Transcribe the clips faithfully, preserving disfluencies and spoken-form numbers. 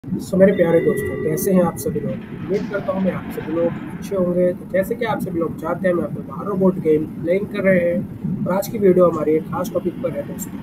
सो मेरे प्यारे दोस्तों, कैसे हैं आप सभी लोग? उम्मीद करता हूँ मैं आप सभी लोग अच्छे होंगे। तो जैसे कि आप सभी लोग जानते हैं, मैं अपने बाहर रोबोट गेम प्लेइंग कर रहे हैं और आज की वीडियो हमारी एक खास टॉपिक पर है दोस्तों।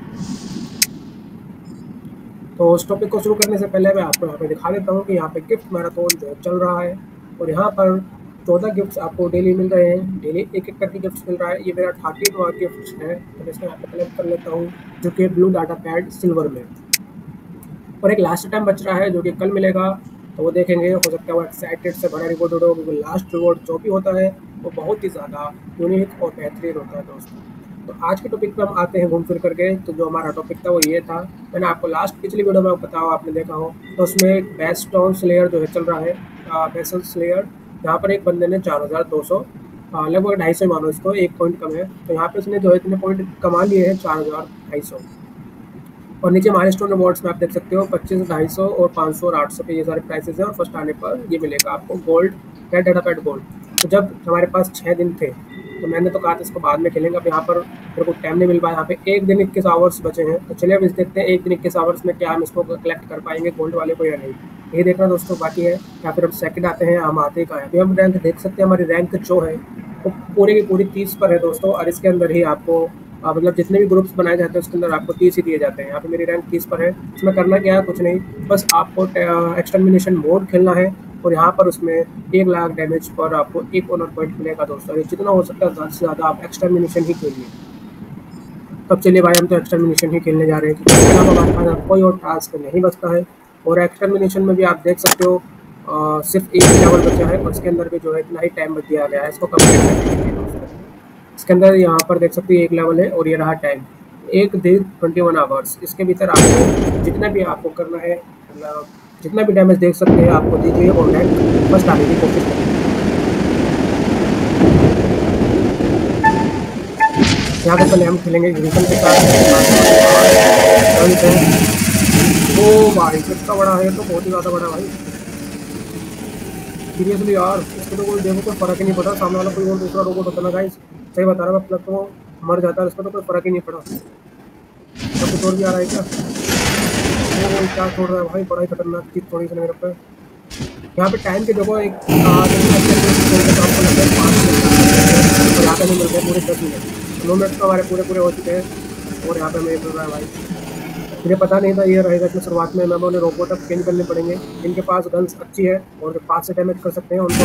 तो उस टॉपिक को शुरू करने से पहले मैं आपको यहाँ पे दिखा देता हूँ कि यहाँ पे गिफ्ट मैराथन जो है चल रहा है और यहाँ पर चौदह गिफ्ट्स आपको डेली मिल रहे हैं। डेली एक एक करके गिफ्ट्स मिल रहा है। ये मेरा थर्टीनवा गिफ्ट है, तो मैं इसको यहाँ पे कलेक्ट कर लेता हूँ, जो कि ब्लू डाटा पैड सिल्वर में। और एक लास्ट टाइम बच रहा है जो कि कल मिलेगा, तो वो देखेंगे। हो सकता है वो एक्साइटेड से भरा रिवॉर्ड हो, क्योंकि लास्ट रिवॉर्ड जो भी होता है वो बहुत ही ज़्यादा यूनिक और बेहतरीन होता है दोस्तों। तो आज के टॉपिक पे हम आते हैं घूम फिर करके। तो जो हमारा टॉपिक था वो ये था, मैंने आपको लास्ट पिछली वीडियो में बताया, आपने देखा हो, तो उसमें बेस्टॉन स्लेयर जो है चल रहा है, बेसल स्लेयर। यहाँ पर एक बंदे ने चार हज़ार दो सौ लगभग ढाई सौ मानो इसको, एक पॉइंट कम है, तो यहाँ पे उसने जो है इतने पॉइंट कमा लिए हैं, चार हज़ार ढाई सौ। और नीचे माइलस्टोन रिवॉर्ड्स में आप देख सकते हो पच्चीस, ढाई सौ और पाँच सौ और आठ सौ पे ये सारे प्राइसेस हैं। और फर्स्ट आने पर ये मिलेगा आपको गोल्ड या डाटा पैड गोल्ड। तो जब हमारे पास छः दिन थे तो मैंने तो कहा था इसको बाद में खेलेंगे। अब यहाँ पर मेरे को टाइम नहीं मिल पाया, यहाँ पे एक दिन इक्कीस आवर्स बचे हैं। तो चलिए अब इस देखते हैं एक दिन इक्कीस आवर्स में क्या हम इसको कलेक्ट कर पाएंगे गोल्ड वाले को या नहीं, ये देखना दोस्तों बाकी है। या फिर हम सेकंड आते हैं, हम आते कहाँ हैं। अभी हम रैंक देख सकते हैं, हमारी रैंक जो है वो पूरे की पूरी तीस पर है दोस्तों। और इसके अंदर ही आपको आ, मतलब जितने भी ग्रुप्स बनाए जाते हैं उसके अंदर आपको तीस ही दिए जाते हैं। यहाँ पे मेरी रैंक तीस पर है। इसमें करना क्या है, कुछ नहीं, बस आपको एक्सटर्मिनेशन मोड खेलना है और यहाँ पर उसमें एक लाख डैमेज पर आपको एक ऑनर पॉइंट मिलेगा दोस्तों। जितना हो सकता है ज़्यादा से ज़्यादा आप एक्सटर्मिनेशन ही खेलिए। तब चलिए भाई, हम तो एक्सटर्मिनेशन ही खेलने जा रहे हैं, क्योंकि इसके अलावा हमारे पास कोई और टास्क नहीं बचता है। और एक्सटर्मिनेशन में भी आप देख सकते हो आ, सिर्फ एक लेवल बचा है और उसके अंदर भी जो है इतना ही टाइम बच दिया गया है इसको कंप्लीट करने के लिए दोस्तों। इसके अंदर यहाँ पर देख सकते हैं एक लेवल है और ये रहा टाइम, एक दिन ट्वेंटी वन आवर्स। इसके भीतर आपको जितना भी आपको करना है, मतलब जितना भी डैमेज देख सकते हैं आपको दीजिए और रैंक फर्स्ट आने की कोशिश करिए। यहाँ पे पहले हम खेलेंगे ग्रीसन के साथ। ओ भाई कितना बड़ा है, तो बहुत ही ज़्यादा बड़ा भाई, सीरियसली यार। इसको तो कोई देखो कोई फर्क ही नहीं पड़ा, सामने वाला कोई और दूसरा रोबोट होता ना गाइस, सही बता रहा मैं, तो मर जाता है, इसका तो कोई फर्क ही नहीं पड़ा। सब कुछ और भी आ रहा है क्या? वो क्या छोड़ रहा है भाई, बड़ा ही खतरनाक चीज़ थोड़ी सी मेरे पे। यहाँ पे टाइम की जगह एक आपको लगता है पाँच मिनट, और यहाँ पे नहीं मिलते पूरे दस मिनट। नौ मिनट तो हमारे पूरे पूरे हो चुके हैं और यहाँ पे हमें मिल रहा है भाई। मुझे पता नहीं था ये रहेगा कि शुरुआत में हमें उन्हें रोबोट अब चेंज करने पड़ेंगे। इनके पास गन्स अच्छी है और जो पास से डैमेज कर सकते हैं उनको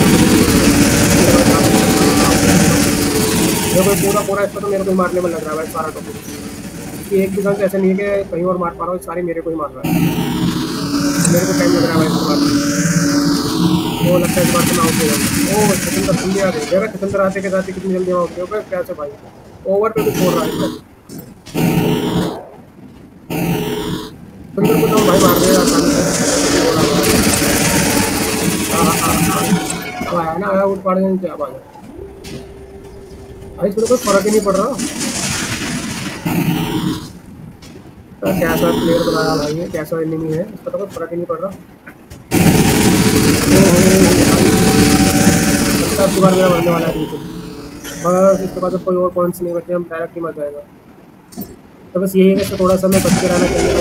मेरे को पूरा पूरा इसको तो मेरे को ही मारने में लग रहा है भाई सारा टॉपिक। कि एक भी गन्स ऐसे नहीं है कि कहीं और मार पा रहा हूँ, सारी मेरे को ही मार रहा है। मेरे को टाइम लग रहा है भाई इसको मारने। वो लगता है इस बार तो मैं आउट हो जाऊँगा। ओ सिकंदर जल्दी आ गए, देखा सिकंदर आते के साथ कितनी जल्दी आउट हो गए कैसे भाई। ओवर पे भी छोड़ रहा है सिकंदर को, तो भाई मार देगा आसानी से। हाँ आया ना, आया उठ पड़ गए क्या बात है भाई, इसमें कोई फर्क ही नहीं पड़ रहा। तो कैसा प्लेयर बनाया भाई है, कैसा एनिमी है, इसका तो कोई फर्क ही नहीं पड़ रहा। अब बार मेरा मरने वाला है बिल्कुल, बस इसके बाद कोई और पॉइंट्स नहीं बचे, हम डायरेक्ट ही मर जाएगा। तो बस यही है कि थोड़ा सा मैं बच के रहना चाहिए।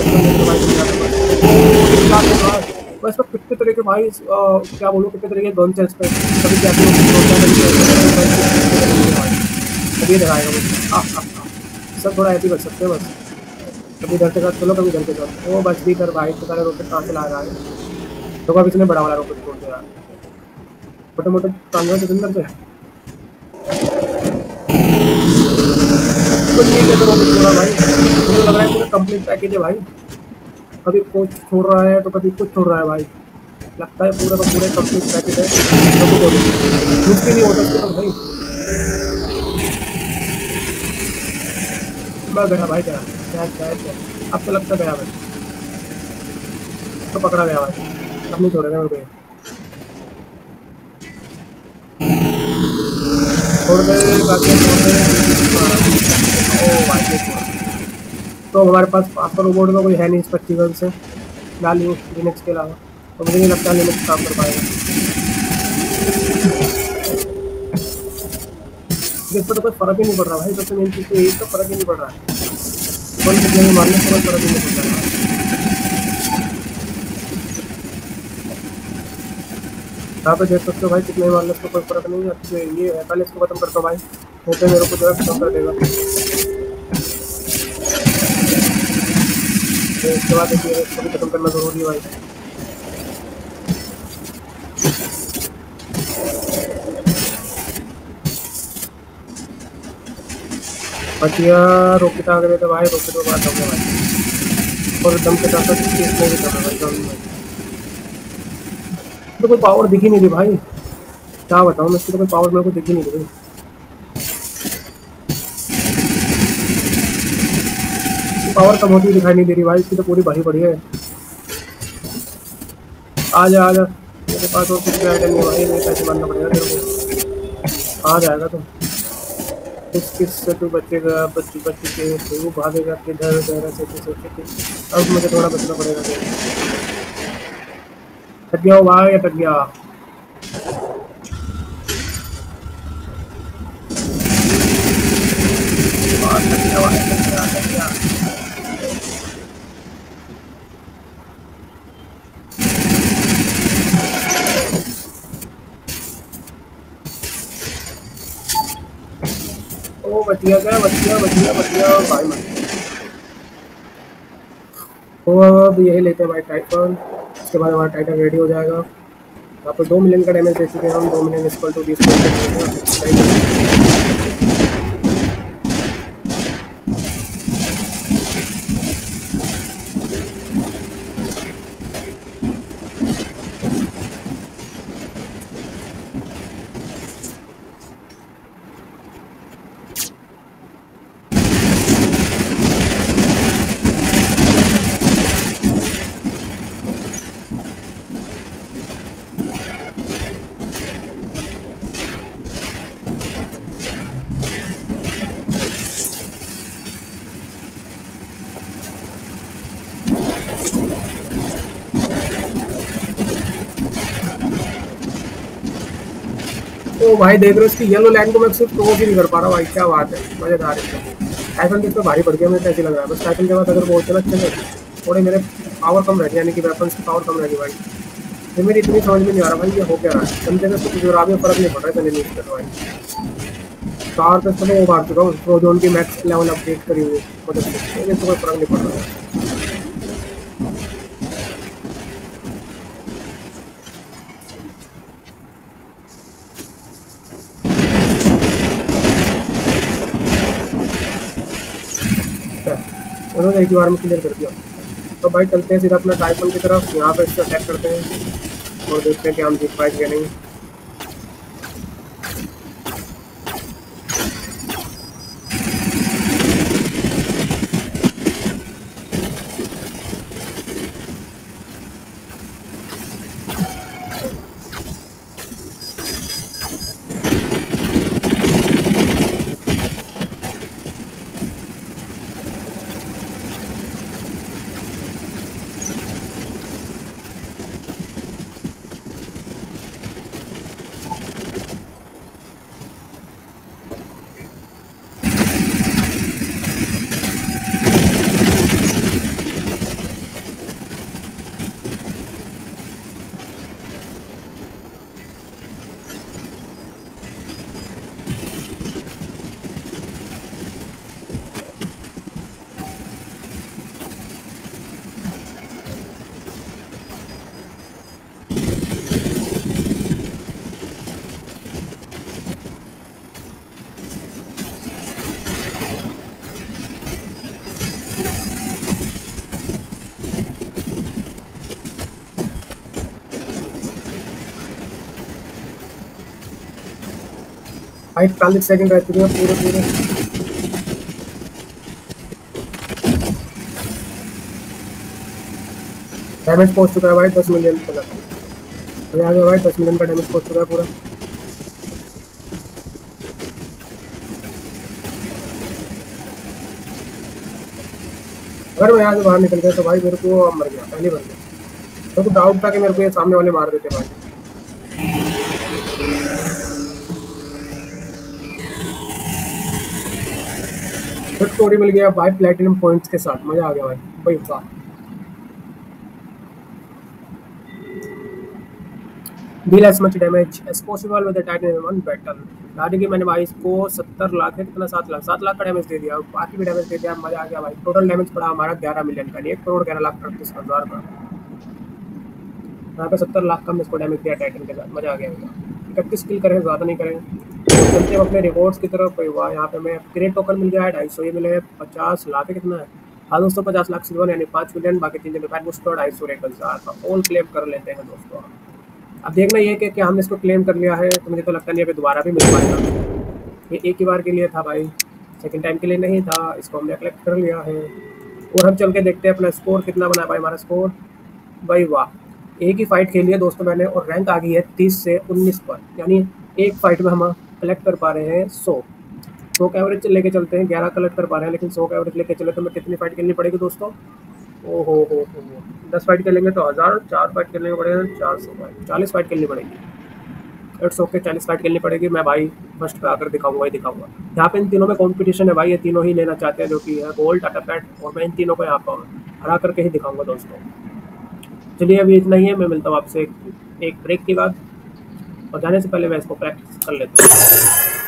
बस पर कितने तरह के भाई क्या बोलूँ, कितने तरह के गन्स है इस पर, कभी क्या कभी लगाएगा मुझे। सब थोड़ा ऐसे ही बच सकते हैं बस, कभी इधर के साथ चलो कभी इधर के साथ। वो बच भी कर भाई, तो सारे रॉकेट कहाँ से ला रहा है, तो कभी इसने बड़ा वाला रॉकेट छोड़ दिया, छोटे मोटे टांगे के अंदर से कुछ नहीं कहते रॉकेट छोड़ा भाई। मुझे लग रहा है पूरा कंप्लीट पैकेज है भाई, कभी कुछ छोड़ रहा है तो कभी कुछ छोड़ रहा है भाई, लगता है पूरा का पूरा कंप्लीट पैकेज है। कुछ भी नहीं होता इसके तो भाई, बस गया भाई, क्या क्या क्या अब तो लगता गया भाई, तो पकड़ा गया भाई, अब नहीं छोड़ेगा मेरे को, छोड़ गए बाकी छोड़ गए। ओ भाई तो हमारे पास पासवर्ड रोबोट का कोई है नहीं इस फेस्टिवल से फिलहाल लिनक्स के अलावा, तो मुझे नहीं लगता लिनक्स काम कर पाएगा। इस पर तो कोई फर्क ही नहीं पड़ रहा भाई, सबसे मेन चीज़ तो यही तो फर्क ही नहीं पड़ रहा है, कौन कितने में मारने से कोई फर्क ही नहीं पड़ रहा। यहाँ पे देख सकते हो भाई कितने मार लो उसको कोई फर्क नहीं है। अच्छे ये है, पहले इसको खत्म करता हूँ भाई, होते मेरे को जो है खत्म कर देगा। तो इसके बाद देखिए इसको भी खत्म करना जरूरी है भाई। बचिया रोके आ गए थे भाई, रोके तो बात हो गया भाई, और दम के साथ इसमें भी करना भाई जॉन में। तो कोई पावर दिख ही नहीं रही भाई, क्या बताऊँ मैं, इसकी तो कोई पावर मेरे को दिख ही नहीं रही। पावर कम होती दिखाई नहीं दे रही भाई, इसकी तो पूरी भरी पड़ी है। आ जा आ जा, मेरे पास और कुछ आइटम नहीं भाई, मेरे पैसे मानना पड़ेगा तेरे को। आ जाएगा तुम, किस किस से तू बचेगा, बच्ची बच्ची के तू भागेगा किधर उधर ऐसे ऐसे ऐसे। अब मुझे थोड़ा बचना पड़ेगा। थक गया हो भाई, थक गया। ओ बचिया गया, बचिया बचिया बचिया भाई मत। तो अब यही लेते हैं भाई टाइटन, उसके बाद हमारा टाइटन रेडी हो जाएगा। यहाँ पर दो मिलियन का डैमेज दे चुके हैं हम, दो मिलियन इक्वल टू बीस ओ भाई देख रहे हो इसकी येलो लाइन को मैं सिर्फ क्रॉस ही नहीं कर पा रहा भाई, क्या बात है, मजेदार है। टाइटन कितना भारी पड़ गया, मुझे कैसे लग रहा है। बस टाइटन के बाद अगर वो चला अच्छे से थोड़े मेरे पावर कम रह गई, यानी कि वेपन्स की पावर कम रह गई भाई। ये मेरी इतनी समझ में नहीं आ रहा भाई, ये हो क्या रहा है। कम जगह से जो राबे फर्क नहीं पड़ रहा है, चले नहीं कर भाई। कार पे चलो वो मार चुका हूँ, प्रोजोन की मैक्स लेवल अपडेट करी हुई मदद से, तो कोई फर्क नहीं पड़ रहा है। उन्होंने एक बार में क्लियर कर दिया। तो भाई चलते हैं सीधा अपना टाइटन की तरफ, यहाँ पे इससे अटैक करते हैं और देखते हैं कि हम जीत पाएंगे या नहीं। भाई चालीस सेकंड रह चुके हैं पूरे पूरे। डैमेज पहुंच चुका है भाई दस मिलियन तक। अरे आ गया भाई, दस मिलियन का डैमेज पहुंच चुका है पूरा। अगर मैं यहाँ से बाहर निकल गया तो भाई मेरे को मर गया, पहले मर गया। तो, तो डाउट था कि मेरे को ये सामने वाले मार देते भाई। फिर स्टोरी मिल गया भाई प्लेटिनम पॉइंट्स के साथ, मजा आ गया भाई भाई वाह। Deal as much damage as possible with the Titan one battle. यानी कि मैंने भाई इसको सत्तर लाख है कितना सात लाख सात लाख का डैमेज दे दिया, बाकी भी डैमेज दे दिया, मजा आ गया भाई। टोटल डैमेज पड़ा हमारा ग्यारह मिलियन का, नहीं एक करोड़ ग्यारह लाख अड़तीस हज़ार का। यहाँ पे सत्तर लाख का हमने इसको डैमेज दिया टाइटन के साथ, मजा आ गया भैया। इकतीस किल करें, ज़्यादा नहीं करें। चलते हैं अपने रिवॉर्ड्स की तरफ। कोई हुआ यहाँ पे हमें क्रेट टोकन मिल गया है ढाई सौ, ये मिले पचास लाख है कितना है, हाँ दोस्तों पचास लाख सिल्वर यानी पाँच मिलियन, बाकी तीन दिन बूस्टर ढाई सौ एक हज़ार का ऑल क्लेम कर लेते हैं दोस्तों। अब देखना ये कि क्या हमने इसको क्लेम कर लिया है, तो मुझे तो लगता नहीं अभी दोबारा भी मिल पाएगा। ये एक ही बार के लिए था भाई, सेकंड टाइम के लिए नहीं था। इसको हमने कलेक्ट कर लिया है और हम चल के देखते हैं अपना स्कोर कितना बना भाई। हमारा स्कोर भाई वाह, एक ही फाइट खेली है दोस्तों मैंने और रैंक आ गई है तीस से उन्नीस पर, यानी एक फाइट में हम कलेक्ट कर पा रहे हैं सौ सौ का एवरेज लेके चलते हैं। ग्यारह कलेक्ट कर पा रहे हैं, लेकिन सौ का एवरेज लेके चले तो हमें कितनी फाइट खेलनी पड़ेगी दोस्तों? ओ हो हो हो दस फाइट खेलेंगे तो हज़ार, चार फाइट खेलने पड़ेगा चार सौ फाइट, चालीस फाइट खेलनी पड़ेगी। इट्स ओके, चालीस फाइट खेलनी पड़ेगी। मैं भाई फर्स्ट पे आकर दिखाऊंगा ही दिखाऊंगा। यहाँ पे इन तीनों में कॉम्पिटिशन है भाई, ये तीनों ही लेना चाहते हैं, जो कि है गोल्ड, टाटा पैट, और मैं इन तीनों को यहाँ पर हरा करके ही दिखाऊंगा दोस्तों। चलिए अभी इतना ही है, मैं मिलता हूँ आपसे एक, एक ब्रेक के बाद, और जाने से पहले मैं इसको प्रैक्टिस कर लेता हूँ।